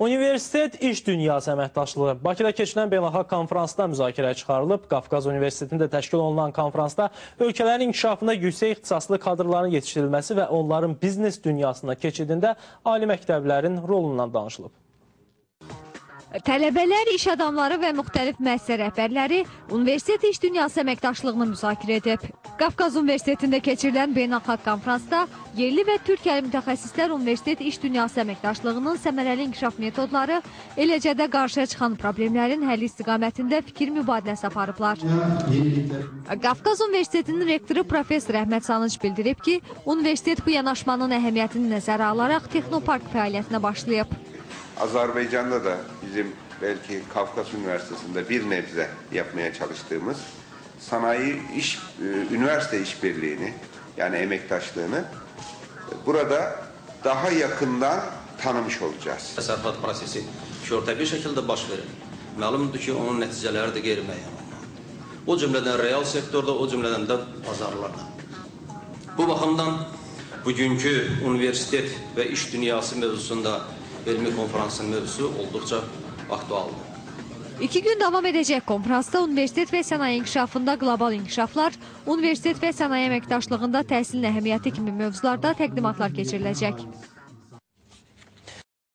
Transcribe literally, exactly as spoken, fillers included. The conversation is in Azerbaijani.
Universitet İş Dünyası əməkdaşlığı Bakıda keçirilən beynəlxalq konferansda müzakirəyə çıxarılıb. Qafqaz Universitetində təşkil olunan konferansda ölkələrin inkişafında yüksək ixtisaslı kadrların yetişdirilməsi və onların biznes dünyasına keçidində ali məktəblərin rolundan danışılıb. Tələbələr, iş adamları və müxtəlif müəssisə rəhbərləri Universitet İş Dünyası əməkdaşlığını müzakirə edib. Qafqaz Universitetində keçirilən beynəlxalq konferansda yerli və Türkiyəli mütəxəssislər Universitet İş Dünyası əməkdaşlığının səmərəli inkişaf metodları, eləcə də qarşıya çıxan problemlərin həlli istiqamətində fikir mübadiləsi aparıblar. Qafqaz Universitetinin rektoru Profesor Əhməd Sanıc bildirib ki, universitet bu yanaşmanın əhəmiyyətini nəzərə alaraq Texnopark fəaliyyətinə başlayıb. Azerbaycan'da da bizim belki Kafkas Üniversitesi'nde bir nebze yapmaya çalıştığımız sanayi iş, e, üniversite işbirliğini yani emektaşlığını burada daha yakından tanımış olacağız. Təsərrüfat prosesi şörtəqli şəkildə baş verir. Məlumdur ki, onun nəticələri də qeyri-müəyyən. O cümlədən real sektorda, o cümlədən də bazarlarda. Bu baxımdan bugünkü universitet və iş dünyası mövzusunda elmi konferansın mövzusu olduqca aktualdır. İki gün davam edəcək konferansda universitet və sənaye inkişafında qlobal inkişaflar, universitet və sənaye əməkdaşlığında təhsilin əhəmiyyəti kimi mövzularda təqdimatlar keçiriləcək.